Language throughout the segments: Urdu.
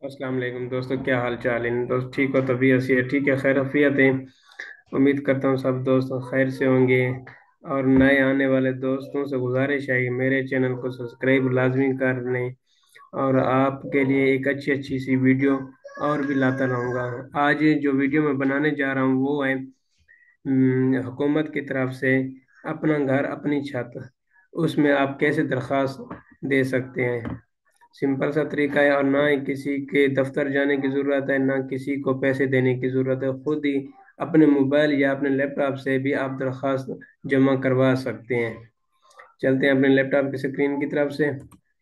السلام علیکم دوستوں، کیا حال چال ہے دوست؟ ٹھیک ہو؟ طبیعت سے ٹھیک ہے؟ خیر عافیت ہے؟ امید کرتا ہوں سب دوست خیر سے ہوں گے۔ اور نئے آنے والے دوستوں سے گزارش ہے کہ میرے چینل کو سبسکرائب لازمی کر لیں، اور آپ کے لیے ایک اچھی اچھی سی ویڈیو اور بھی لاتا رہوں گا۔ آج جو ویڈیو میں بنانے جا رہا ہوں وہ ہے حکومت کی طرف سے اپنا گھر اپنی چھت، اس میں آپ کیسے درخواست دے سکتے ہیں۔ سمپل سا طریقہ ہے، اور نہ ہی کسی کے دفتر جانے کی ضرورت ہے، نہ کسی کو پیسے دینے کی ضرورت ہے۔ خود ہی اپنے موبائل یا اپنے لیپ ٹاپ سے بھی آپ درخواست جمع کروا سکتے ہیں۔ چلتے ہیں اپنے لیپ ٹاپ کی اسکرین کی طرف سے۔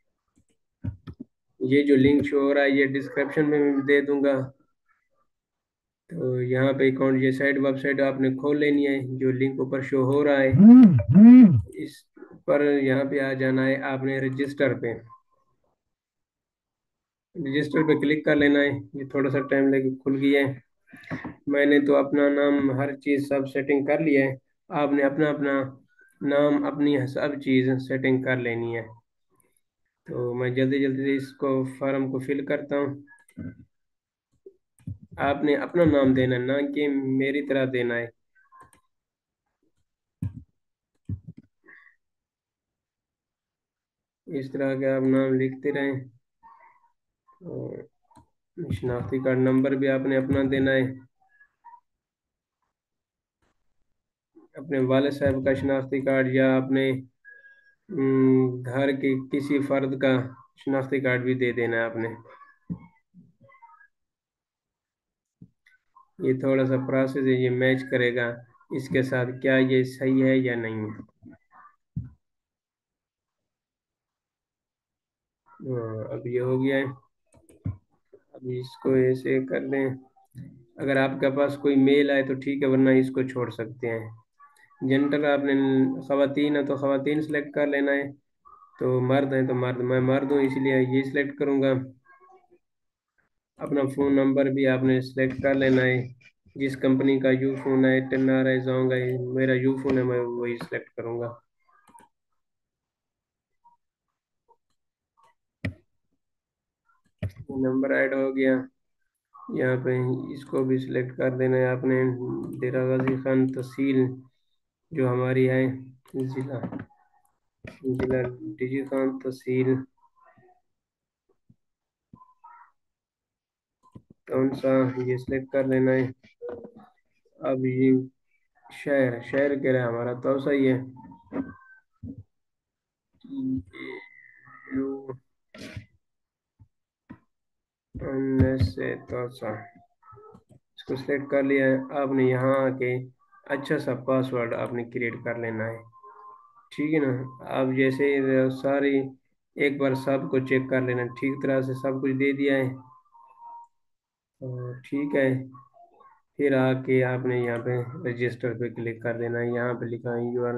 یہ جو لنک شو ہو رہا ہے یہ ڈسکرپشن میں بھی دے دوں گا۔ تو یہاں پہ اکاؤنٹ یہ سائٹ ویب سائٹ آپ نے کھول لینی ہے، جو لنک اوپر شو ہو رہا ہے اس پر یہاں پہ آ جانا ہے آپ نے رجسٹر پہ۔ رجسٹر پہ کلک کر لینا ہے، یہ تھوڑا سا ٹائم لے کے کھل گیا ہے۔ میں نے تو اپنا نام ہر چیز سب سیٹنگ کر لیا ہے، آپ نے اپنا اپنا نام اپنی سب چیز سیٹنگ کر لینی ہے۔ تو میں جلدی جلدی سے اس کو فارم کو فل کرتا ہوں۔ آپ نے اپنا نام دینا ہے، نہ کہ میری طرح دینا ہے۔ اس طرح کے آپ نام لکھتے رہیں۔ اور شناختی کارڈ نمبر بھی آپ نے اپنا دینا ہے، اپنے والد صاحب کا شناختی کارڈ یا اپنے گھر کے کسی فرد کا شناختی کارڈ بھی دے دینا ہے آپ نے۔ یہ تھوڑا سا پروسیس ہے، یہ میچ کرے گا اس کے ساتھ کیا یہ صحیح ہے یا نہیں ہے۔ اب یہ ہو گیا ہے، اب اس کو ایسے کر لیں۔ اگر آپ کے پاس کوئی میل آئے تو ٹھیک ہے، ورنہ اس کو چھوڑ سکتے ہیں۔ جنڈر آپ نے خواتین ہے تو خواتین سلیکٹ کر لینا ہے، تو مرد ہیں تو مرد، میں مرد ہوں اس لیے یہ سلیکٹ کروں گا۔ اپنا فون نمبر بھی آپ نے سلیکٹ کر لینا ہے، جس کمپنی کا یو فون ہے 10 جاؤں گا، میرا یو فون ہے میں وہی سلیکٹ کروں گا۔ نمبر ایڈ ہو گیا، یہاں پہ اس کو بھی سلیکٹ کر دینا ہے آپ نے۔ ڈیرہ غازی خان تحصیل جو ہماری ہے، ضلع ضلع ڈیجی خان تحصیل کون سا، یہ سلیکٹ کر لینا ہے۔ اب یہ شہر کہہ رہا ہے ہمارا تو صحیح ہے، یو این ایس سے توسا، اس کو سلیکٹ کر لیا ہے۔ آپ نے یہاں آ کے اچھا سا پاسورڈ آپ نے کریٹ کر لینا ہے، ٹھیک ہے نا۔ آپ جیسے ساری ایک بار سب کو چیک کر لینا، ٹھیک طرح سے سب کچھ دے دیا ہے، ٹھیک ہے۔ پھر آ کے آپ نے یہاں پہ رجسٹر پہ کلک کر دینا ہے، یہاں پہ لکھا ہے یو آر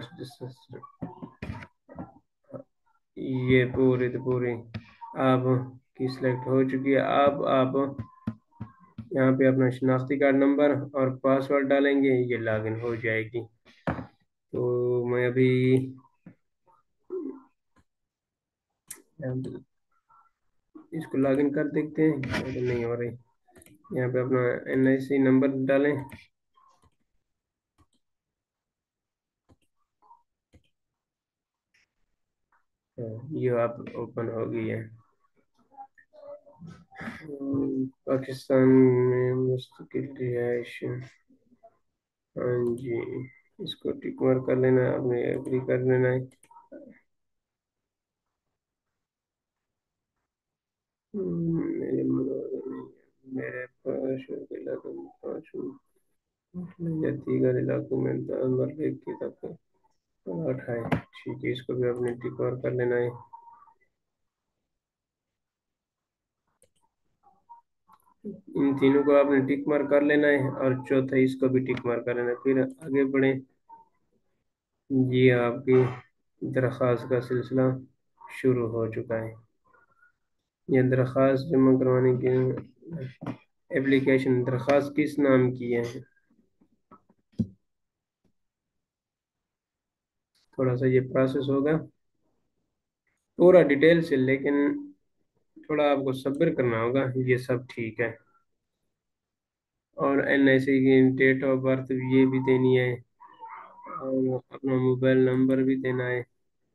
یہ پوری آپ کی سلیکٹ ہو چکی ہے۔ آپ یہاں پہ اپنا شناختی کارڈ نمبر اور پاسورڈ ڈالیں گے، یہ لاگ ان ہو جائے گی۔ تو میں ابھی اس کو لاگ ان کر دیکھتے ہیں، نہیں ہو رہی۔ یہاں پہ اپنا NIC نمبر ڈالیں، یہ آپ اوپن ہو گئی ہے۔ پاکستان میں مستقل رہائش، ہاں جی، اس کو ٹک مارک کر لینا ہے، آپ نے ایگری کر لینا ہے۔ میرے پاس دیگر علاقوں میں نمبر ایک کی تک پلاٹ ہے، ٹھیک ہے، اس کو بھی اپنے ٹک مارک کر لینا ہے۔ ان تینوں کو آپ نے ٹک مارک کر لینا ہے، اور چوتھا اس کو بھی ٹک مارک کر لینا ہے۔ پھر آگے بڑھیں، یہ آپ کی درخواست کا سلسلہ شروع ہو چکا ہے۔ یہ درخواست جمع کروانے کی اپلیکیشن، درخواست کس نام کی ہے، تھوڑا سا یہ پروسیس ہوگا پورا ڈیٹیل سے، لیکن थोड़ा आपको सब्र करना होगा, ये सब ठीक है। और NIC की डेट ऑफ बर्थ ये भी देनी है, और अपना मोबाइल नंबर भी देना है।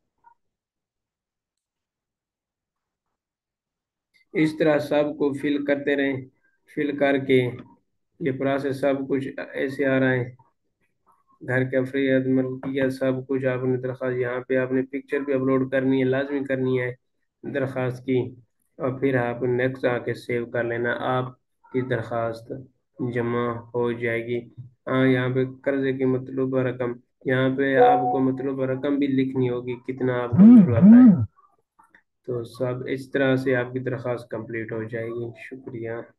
इस तरह सबको फिल करते रहें। फिल करके ये प्रोसेस सब कुछ ऐसे आ रहा है। घर का फ्री मलकियत सब कुछ आपने दरख्वास्त, यहाँ पे आपने पिक्चर भी अपलोड करनी है, लाजमी करनी है दरख्वास्त की। और फिर आप नेक्स्ट आके सेव कर लेना, आपकी दरख्वास्त जमा हो जाएगी। हाँ, यहाँ पे कर्जे की मतलूबा रकम, यहाँ पे आपको मतलूबा रकम भी लिखनी होगी, कितना आपको जरूरत है। तो सब इस तरह से आपकी दरख्वास्त कंप्लीट हो जाएगी। शुक्रिया।